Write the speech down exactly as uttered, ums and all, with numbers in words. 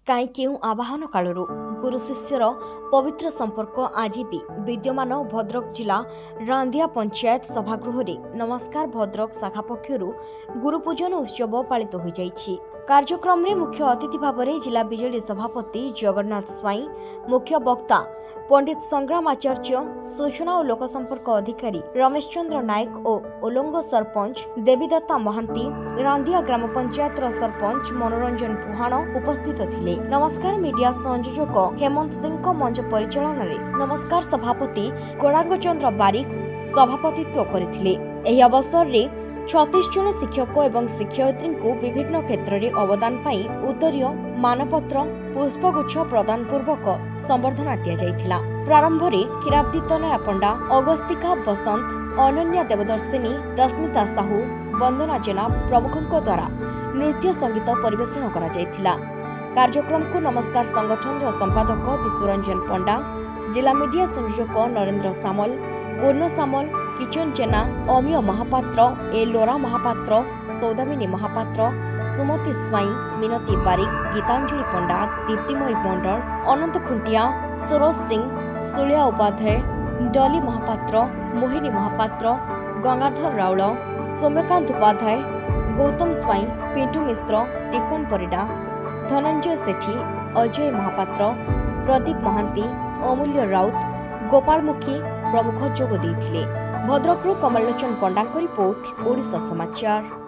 काई केउ आवाहन कालरू गुरु शिष्यर पवित्र संपर्क आज भी विद्यमान भद्रक जिला रांदिया पंचायत सभागृह नमस्कार भद्रक शाखा पक्षर गुरुपूजन उत्सव पालित हो जाइछि। कार्यक्रम में मुख्य अतिथि भाव में जिला बीजेडी सभापति जगन्नाथ स्वाई, मुख्य वक्ता पंडित संग्राम आचार्य, सूचना और लोकसंपर्क अधिकारी रमेश चंद्र नायक और ओलंग सरपंच देवीदत्ता महांती, रांदिया ग्राम पंचायत सरपंच मनोरंजन पुहाण उपस्थित थिले। नमस्कार मीडिया संयोजक हेमंत सिंह मंच परिचालन में नमस्कार सभापति कोड़ांग चंद्र बारिक सभापतित्व करथिले। एही अवसर रे छत्तीस जन शिक्षक एवं शिक्षयित्री को विभिन्न क्षेत्र में अवदान पाई उत्तरीय मानपत्र पुष्पगुच्छ प्रदान पूर्वक संबर्धना दि जाइथिला। प्रारंभ में खीराब्दी तनया पंडा, अगस्तिका बसंत, अनन्या देवदर्शिनी, रश्मिता साहू, वंदना जेना प्रमुखों द्वारा नृत्य संगीत परिवेषण करा जाइथिला। कार्यक्रम को नमस्कार संगठन संपादक विश्वरंजन पंडा, जिला मीडिया संयोजक नरेंद्र सामल, पूर्ण सामल, किचन जेना, अमिय महापात्र, ए लोरा महापात्र, सौदामिनी महापात्र, सुमति स्वाई, मिनती बारिक, गीतांजलि पंडा, दीप्तिमयी मंडल, अनंत खुंटिया, सरोज सिंह, सुलिया उपाध्याय, डली महापात्र, मोहिनी महापात्र, गंगाधर राउल, सौम्यकांत उपाध्याय, गौतम स्वाई, पिंटू मिश्र, टिकन परिडा, धनंजय सेठी, अजय महापात्र, प्रदीप महांती, अमूल्य राउत, गोपाल मुखी प्रमुख जोग देइथिले। भद्रकरू कमललोचन पंडा रिपोर्ट, ओडिशा समाचार।